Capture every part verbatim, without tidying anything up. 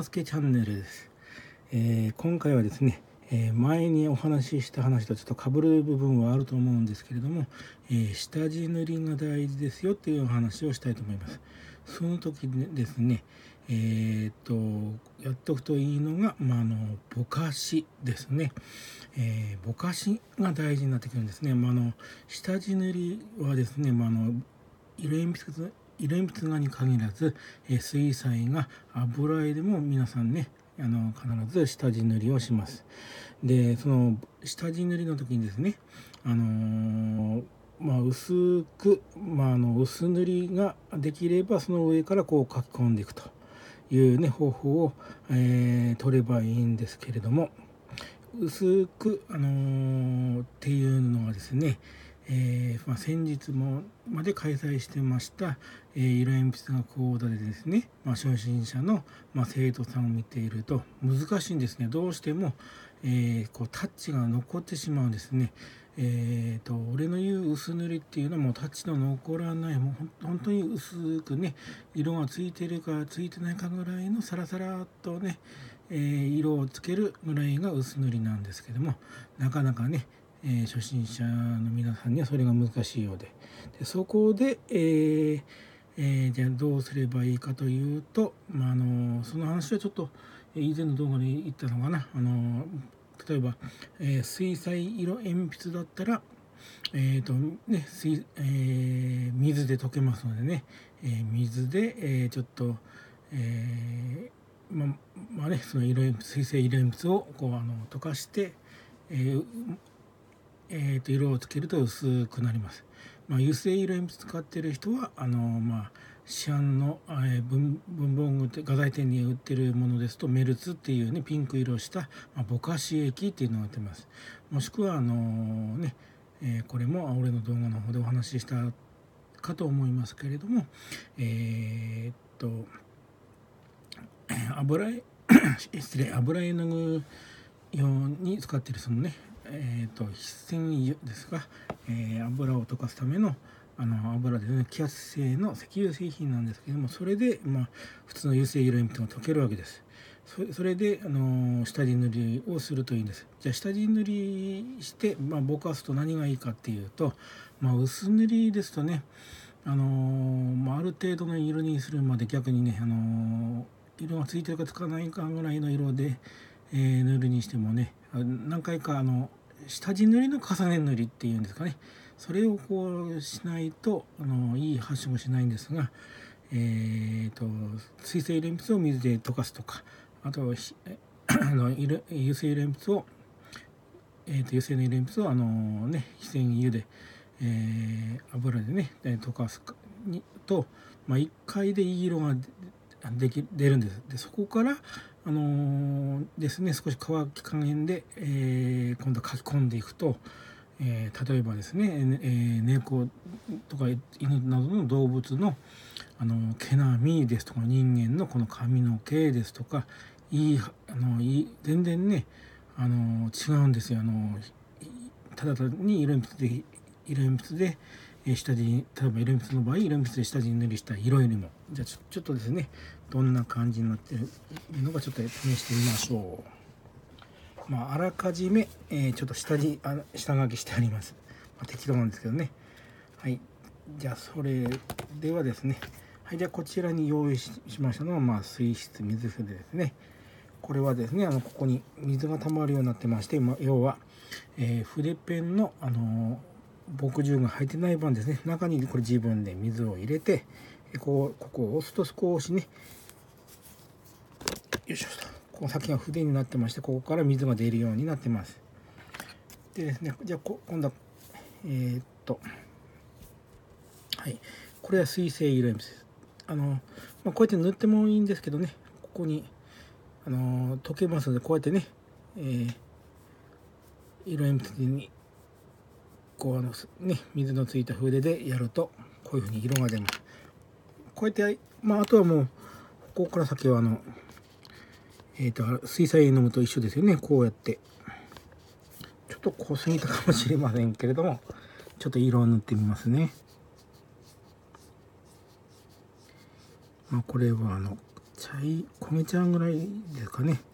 ナスケチャンネルです。えー、今回はですね、えー、前にお話しした話とちょっと被る部分はあると思うんですけれども、えー、下地塗りが大事ですよっていうお話をしたいと思います。その時にですね、えー、っとやっておくといいのが、まあ、あのぼかしですね。えー、ぼかしが大事になってくるんですね。まあ、あの下地塗りはですね、まあ、あの色鉛筆色鉛筆画に限らず、えー、水彩画、油絵でも皆さんね、あの必ず下地塗りをします。で、その下地塗りの時にですね、あのー、まあ、薄く、まあ、あの薄塗りができればその上からこう書き込んでいくというね方法を、えー、取ればいいんですけれども、薄く、あのー、っていうのはですね、えーまあ、先日もまで開催してました、えー、色鉛筆画講座でですね、まあ、初心者の、まあ、生徒さんを見ていると難しいんですね。どうしても、えー、こうタッチが残ってしまうんですね。えーと、俺の言う薄塗りっていうのはもうタッチの残らない、もう本当に薄くね、色がついてるかついてないかぐらいのサラサラっとね、えー、色をつけるぐらいが薄塗りなんですけども、なかなかね、えー、初心者の皆さんにはそれが難しいようで、でそこで、えーえー、じゃあどうすればいいかというと、まあ、あのその話はちょっと以前の動画で言ったのかな。あの例えば、えー、水彩色鉛筆だったら、えーとね水えー、水で溶けますのでね、えー、水で、えー、ちょっと、えー、ままあね、その色鉛筆水性色鉛筆をこうあの溶かして、えーえー、と色をつけると薄くなります。まあ、油性色鉛筆使っている人はあの、まあ、市販の、えー、文文房具画材店に売ってるものですとメルツっていうねピンク色をした、まあ、ぼかし液っていうのが売ってます。もしくはあのね、えー、これも俺の動画の方でお話ししたかと思いますけれども、えー、っと油絵失礼油絵の具用に使っているそのね、えー、と筆染油ですが、えー、油を溶かすためのあの油でね、気圧性の石油製品なんですけども、それで、まあ、普通の油性色鉛筆が溶けるわけです。そ, それで、あの下地塗りをするといいんです。じゃあ下地塗りして、まあ、ぼかすと何がいいかっていうと、まあ、薄塗りですとね、あのまあ、ある程度の色にするまで逆にね、あの色がついてるかつかないかぐらいの色で、えー、塗るにしてもね、何回かあの下地塗りの重ね塗りっていうんですかね、それをこうしないとあのいい発色しないんですが、えーと、水性色鉛筆を水で溶かすとか、あとあの油性色鉛筆を、えーと、油性の色鉛筆をあの、ね、非線油で、えー、油でね溶かすにと、まあ、いっかいでいい色ができ出るんです。でそこからあのー、ですね少し乾き加減で、えー、今度は書き込んでいくと、えー、例えばですね、えー、猫とか犬などの動物のあの毛並みですとか人間のこの髪の毛ですとかいいあのいい全然ねあの違うんですよ。あのただ単に色鉛筆で色鉛筆で下地、例えば色鉛筆の場合色鉛筆で下地に塗りした色よりも、じゃあちょちょっとですねどんな感じになっているのかちょっと試してみましょう。まあ、あらかじめ、えー、ちょっと下地あ下書きしてあります。まあ、適当なんですけどね。はい、じゃあそれではですね、はい、じゃあこちらに用意しましたのは、まあ、水質水筆ですね。これはですね、あのここに水が溜まるようになってまして、まあ、要は、えー、筆ペンの、あのー、墨汁が入ってない版ですね。中にこれ自分で水を入れて、こうここを押すと少しね、よいしょと、この先が筆になってまして、ここから水が出るようになってます。でですね、じゃあ今度はえー、っとはい、これは水性色鉛筆です。あの、まあ、こうやって塗ってもいいんですけどね、ここにあの溶けますので、こうやってね、えー、色鉛筆にこうあの、ね、水のついた筆でやるとこういうふうに色が出ます。こうやって、まあ、あとはもうここから先はあの、えー、と水彩絵の具と一緒ですよね。こうやってちょっと濃すぎたかもしれませんけれども、ちょっと色を塗ってみますね。まあ、これはあの茶い米ちゃんぐらいですかね。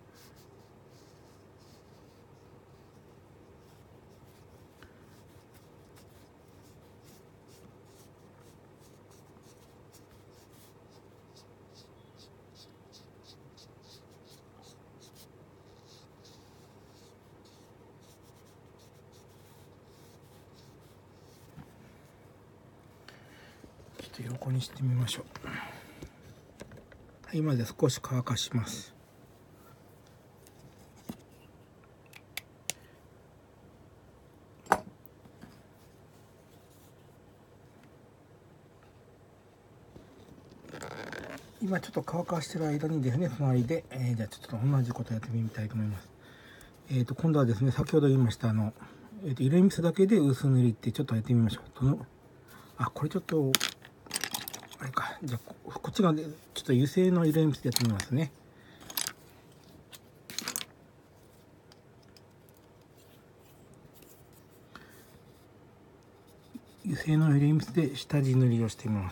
ちょっと横にしてみましょう。はい、まず少し乾かします。今ちょっと乾かしてる間にですね、隣で、えー、じゃあちょっと同じことやってみたいと思います。えーと、今度はですね、先ほど言いましたあの、えーと、色鉛筆だけで薄塗りってちょっとやってみましょう。どのあ、これちょっと、あれか、じゃあこ、こっちが、ね、ちょっと油性の色鉛筆でやってみますね。油性の色鉛筆で下地塗りをしてみます。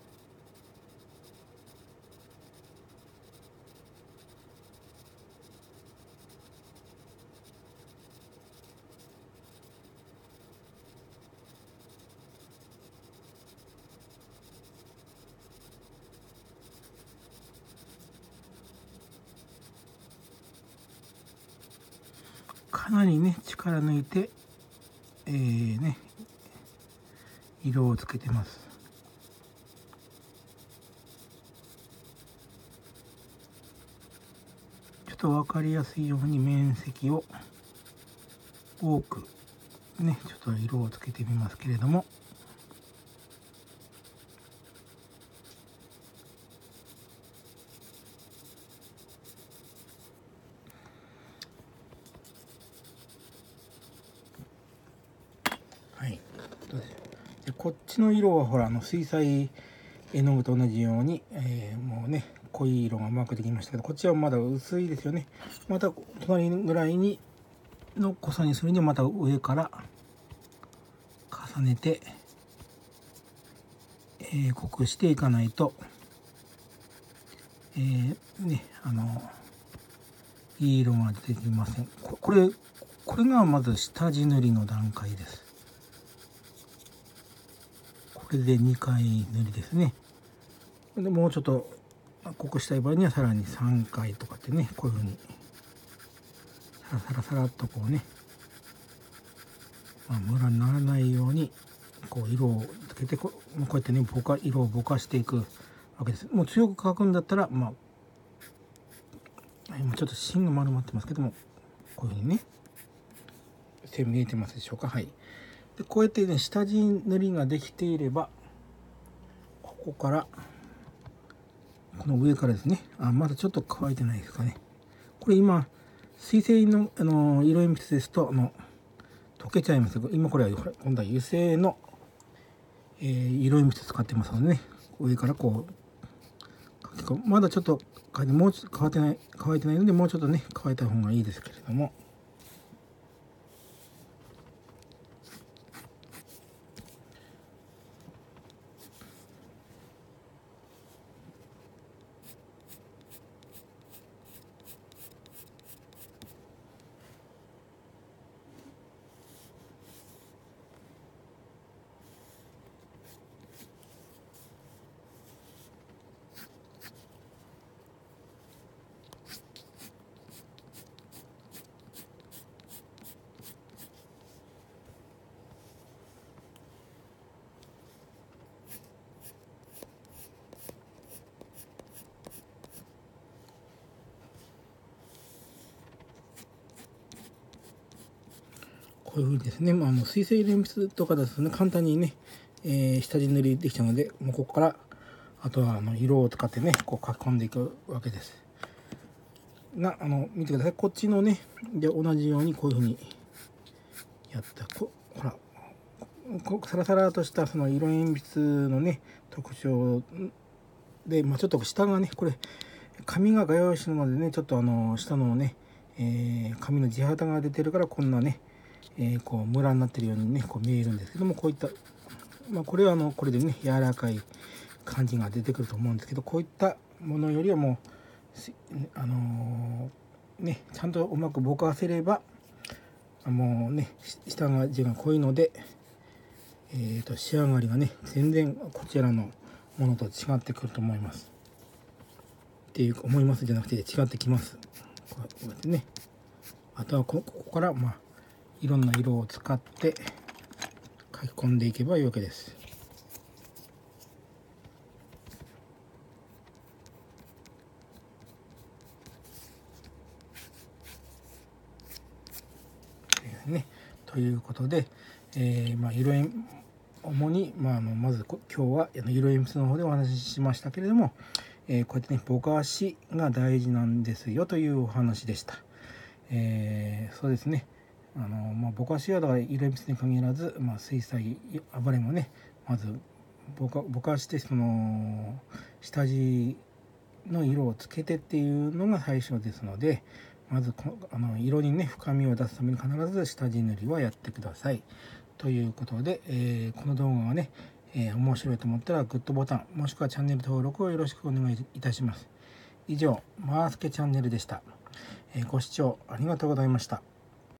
かなりね、力抜いて、えー、ね、色をつけてます。ちょっと分かりやすいように面積を多くね、ちょっと色をつけてみますけれども、はい、でこっちの色はほらあの水彩絵の具と同じように、えー、もうね濃い色がうまくできましたけど、こっちはまだ薄いですよね。また隣ぐらいにの濃さにするにはまた上から重ねて、えー、濃くしていかないと、えー、ねあのいい色が出てきません。ここれこれがまず下地塗りの段階です。これでにかい塗りですね。でもうちょっと濃くしたい場合にはさらにさんかいとかってね、こういうふうにサラサラサラっとこうね、まあ、ムラにならないようにこう色をつけてこう、こうやってねぼか色をぼかしていくわけです。もう強く描くんだったら、まあ今ちょっと芯が丸まってますけども、こういうふうにね線見えてますでしょうか。はい。でこうやってね下地塗りができていれば、ここからこの上からですね、あまだちょっと乾いてないですかね。これ今水性のあの色鉛筆ですとあの溶けちゃいますけど、今これは今度は油性の、えー、色鉛筆使ってますのでね、上からこうまだちょっともうちょっと乾いてない乾いてないので、もうちょっとね乾いた方がいいですけれども。こういうふうにですね、まあ、もう水性色鉛筆とかですね、簡単にね、えー、下地塗りできたので、もうここからあとはあの色を使ってねこう書き込んでいくわけですが、あの見てください。こっちのねで同じようにこういうふうにやったこほらこサラサラとしたその色鉛筆のね特徴で、まあ、ちょっと下がねこれ紙が画用紙なのでね、ちょっとあの下のね、えー、紙の地肌が出てるからこんなね、えー、こうムラになってるようにねこう見えるんですけども、こういった、まあ、これはあのこれでね柔らかい感じが出てくると思うんですけど、こういったものよりはもうあのー、ねちゃんとうまくぼかせればもうね下味が濃いので、えー、と仕上がりがね全然こちらのものと違ってくると思いますっていう思いますじゃなくて違ってきます。こうやってね、あとはここからまあいろんな色を使って書き込んでいけばいいわけです。ね、ということで、えーまあ、色鉛主に、まあ、あのまず今日は色鉛筆の方でお話ししましたけれども、えー、こうやってねぼかしが大事なんですよというお話でした。えー、そうですねあの、まあ、ぼかしはだから色鉛筆に限らず、まあ、水彩暴れもねまずぼかぼかしてその下地の色をつけてっていうのが最初ですので、まずこあの色にね深みを出すために必ず下地塗りはやってくださいということで、えー、この動画がね、えー、面白いと思ったらグッドボタンもしくはチャンネル登録をよろしくお願いいたします。以上マースケチャンネルでした。えー、ご視聴ありがとうございました。